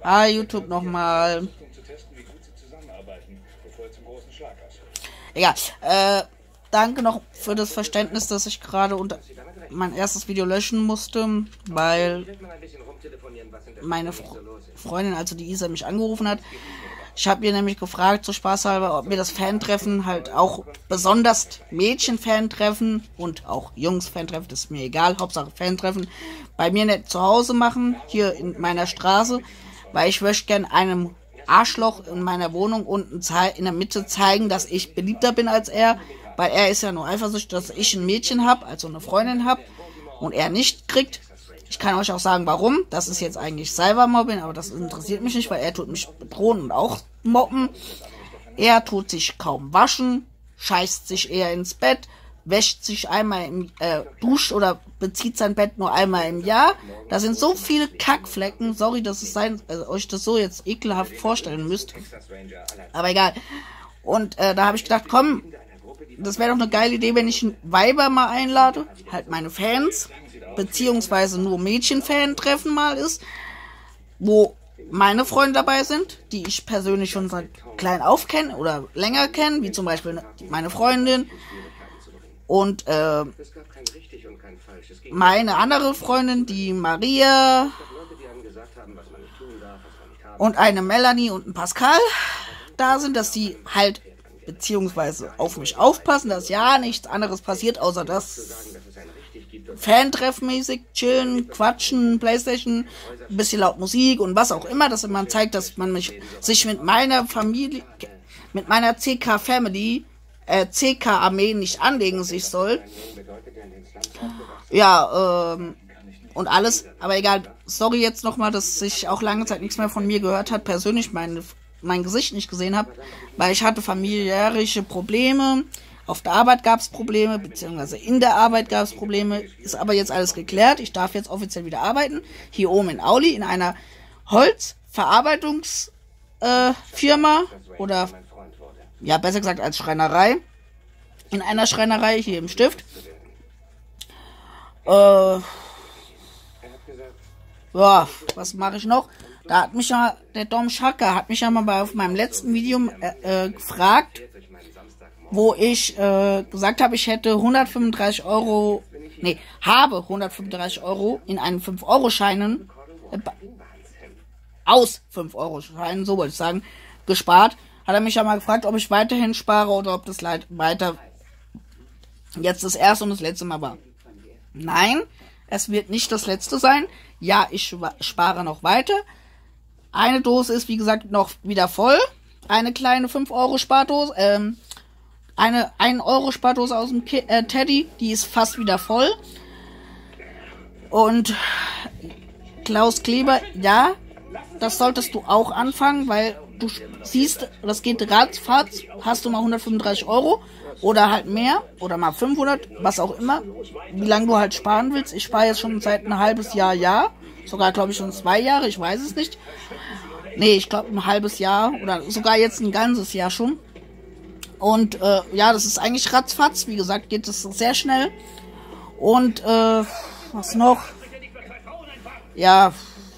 Hi YouTube nochmal. Egal. Danke noch für das Verständnis, dass ich gerade mein erstes Video löschen musste, weil meine Freundin, also die Isa, mich angerufen hat. Ich habe ihr nämlich gefragt, so spaßhalber, ob mir das Fantreffen halt auch besonders Mädchen-Fantreffen und auch Jungs-Fantreffen, das ist mir egal, Hauptsache Fantreffen, bei mir nicht zu Hause machen, hier in meiner Straße, weil ich möchte gern einem Arschloch in meiner Wohnung unten in der Mitte zeigen, dass ich beliebter bin als er, weil er ist ja nur eifersüchtig, dass ich ein Mädchen habe, also eine Freundin habe und er nicht kriegt. Ich kann euch auch sagen, warum. Das ist jetzt eigentlich Cybermobbing, aber das interessiert mich nicht, weil er tut mich bedrohen und auch mobben. Er tut sich kaum waschen, scheißt sich eher ins Bett, wäscht sich einmal duscht oder bezieht sein Bett nur einmal im Jahr. Da sind so viele Kackflecken. Sorry, dass es euch das so jetzt ekelhaft vorstellen müsst. Aber egal. Und da habe ich gedacht, komm, das wäre doch eine geile Idee, wenn ich einen Weiber mal einlade. Halt meine Fans. Beziehungsweise nur Mädchen-Fan-Treffen mal ist, wo meine Freunde dabei sind, die ich persönlich schon seit klein auf kenne oder länger kenne, wie zum Beispiel meine Freundin und meine andere Freundin, die Maria und eine Melanie und ein Pascal da sind, dass die halt beziehungsweise auf mich aufpassen, dass ja nichts anderes passiert, außer dass Fan-Treff-mäßig chillen, quatschen, Playstation, ein bisschen laut Musik und was auch immer, dass man zeigt, dass man sich mit meiner Familie, mit meiner CK-Family, CK-Armee nicht anlegen sich soll. Ja, und alles, aber egal, sorry jetzt nochmal, dass ich auch lange Zeit nichts mehr von mir gehört hat, persönlich mein Gesicht nicht gesehen habe, weil ich hatte familiäre Probleme. Auf der Arbeit gab es Probleme, beziehungsweise in der Arbeit gab es Probleme. Ist aber jetzt alles geklärt. Ich darf jetzt offiziell wieder arbeiten. Hier oben in Auli, in einer Holzverarbeitungsfirma. Oder, ja, besser gesagt als Schreinerei. In einer Schreinerei hier im Stift. Ja, was mache ich noch? Da hat mich ja, der Dom Schacker hat mich ja mal auf meinem letzten Video gefragt, wo ich gesagt habe, ich hätte 135 Euro, habe 135 Euro in einen 5-Euro-Scheinen, aus 5-Euro-Scheinen, so wollte ich sagen, gespart. Hat er mich ja mal gefragt, ob ich weiterhin spare oder ob das weiter jetzt das erste und das letzte Mal war. Nein, es wird nicht das letzte sein. Ja, ich spare noch weiter. Eine Dose ist, wie gesagt, noch wieder voll. Eine kleine 5-Euro-Spardose, eine 1-Euro-Spardose aus dem Teddy, die ist fast wieder voll. Und Klaus Kleber, ja, das solltest du auch anfangen, weil du siehst, das geht ratzfatz, hast du mal 135 Euro oder halt mehr oder mal 500, was auch immer, wie lange du halt sparen willst. Ich spare jetzt schon seit ein halbes Jahr, sogar glaube ich schon 2 Jahre, ich weiß es nicht. Nee, ich glaube ein halbes Jahr oder sogar jetzt ein ganzes Jahr schon. Und ja, das ist eigentlich ratzfatz. Wie gesagt, geht es sehr schnell. Und was noch? Ja,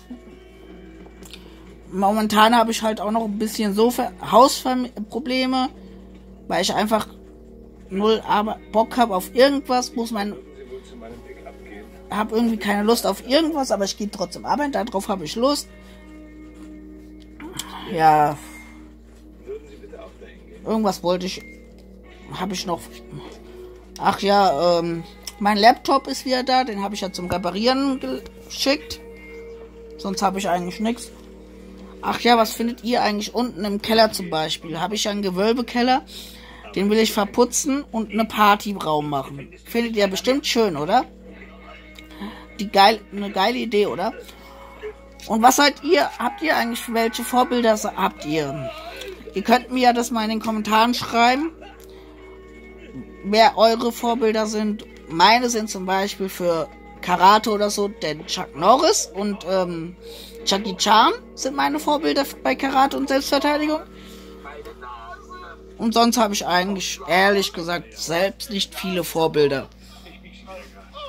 momentan habe ich halt auch noch ein bisschen so Hausprobleme, weil ich einfach null Bock habe auf irgendwas. Habe irgendwie keine Lust auf irgendwas, aber ich gehe trotzdem arbeiten. Darauf habe ich Lust. Ja. Irgendwas habe ich noch. Ach ja, mein Laptop ist wieder da, den habe ich ja zum Reparieren geschickt. Sonst habe ich eigentlich nichts. Ach ja, was findet ihr eigentlich unten im Keller zum Beispiel? Habe ich ja einen Gewölbekeller, den will ich verputzen und eine Partyraum machen. Findet ihr bestimmt schön, oder? Eine geile Idee, oder? Und was seid ihr? Habt ihr eigentlich, welche Vorbilder habt ihr? Ihr könnt mir ja das mal in den Kommentaren schreiben, wer eure Vorbilder sind. Meine sind zum Beispiel für Karate oder so der Chuck Norris und Jackie Chan sind meine Vorbilder bei Karate und Selbstverteidigung. Und sonst habe ich eigentlich, ehrlich gesagt, selbst nicht viele Vorbilder.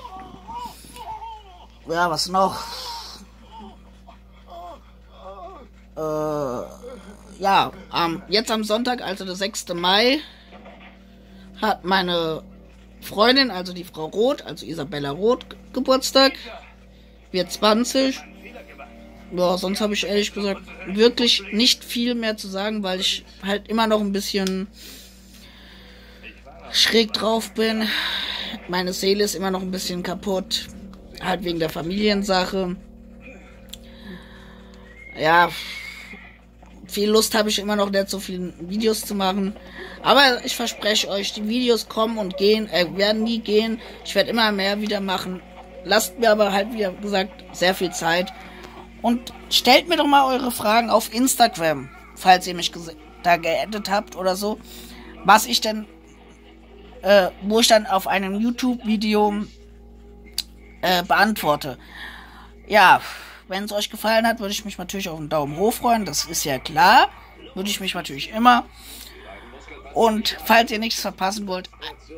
Ja, was noch? ja, jetzt am Sonntag, also der 6. Mai, hat meine Freundin, also die Frau Roth, also Isabella Roth, Geburtstag. Wird 20. Ja, sonst habe ich ehrlich gesagt wirklich nicht viel mehr zu sagen, weil ich halt immer noch ein bisschen schräg drauf bin. Meine Seele ist immer noch ein bisschen kaputt. Halt wegen der Familiensache. Ja, viel Lust habe ich immer noch nicht, so viele Videos zu machen. Aber ich verspreche euch, die Videos kommen und gehen, werden nie gehen. Ich werde immer mehr wieder machen. Lasst mir aber halt, wie gesagt, sehr viel Zeit. Und stellt mir doch mal eure Fragen auf Instagram, falls ihr mich da geaddet habt oder so. Was ich denn, wo ich dann auf einem YouTube-Video beantworte. Ja, wenn es euch gefallen hat, würde ich mich natürlich auf einen Daumen hoch freuen. Das ist ja klar. Würde ich mich natürlich immer. Und falls ihr nichts verpassen wollt,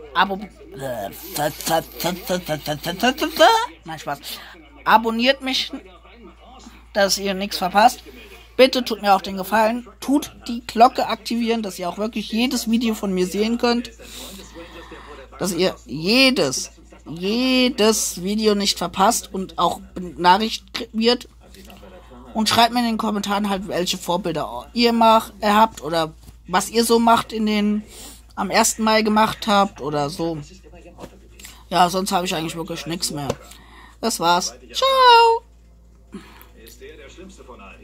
Nein, Spaß. Abonniert mich, dass ihr nichts verpasst. Bitte tut mir auch den Gefallen. Tut die Glocke aktivieren, dass ihr auch wirklich jedes Video von mir sehen könnt. Dass ihr jedes Video nicht verpasst und auch benachrichtigt wird. Und schreibt mir in den Kommentaren halt, welche Vorbilder ihr habt oder was ihr so macht am 1. Mai gemacht habt oder so. Ja, sonst habe ich eigentlich wirklich nichts mehr. Das war's. Ciao! Ist der schlimmste von allen.